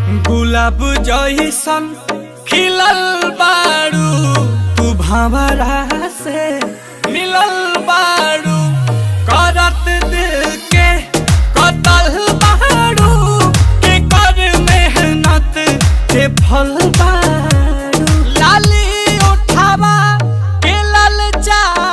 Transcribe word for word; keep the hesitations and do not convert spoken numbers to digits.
गुलाब जइसन खिलल बारू, तू भंवरा से मिलल बारू, करत दिल के कतल बारू, के कर मेहनत के फल बारू।